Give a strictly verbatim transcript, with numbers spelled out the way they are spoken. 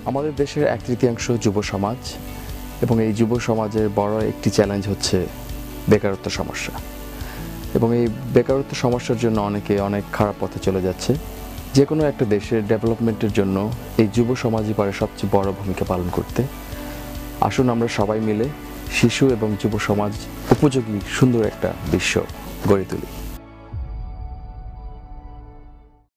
আমাদের দেশের এক তৃতীয়াংশ যুব সমাজ এবং এই যুব সমাজের বড় একটি চ্যালেঞ্জ হচ্ছে বেকারত্ব সমস্যা এবং এই বেকারত্ব সমস্যার জন্য অনেকে অনেক খারাপ পথে চলে যাচ্ছে। যে কোনো একটা দেশের ডেভেলপমেন্টের জন্য এই যুব সমাজই পারে সবচেয়ে বড় ভূমিকা পালন করতে। আসুন আমরা সবাই মিলে শিশু এবং যুব সমাজ উপযোগী সুন্দর একটা বিশ্ব গড়ে তুলি।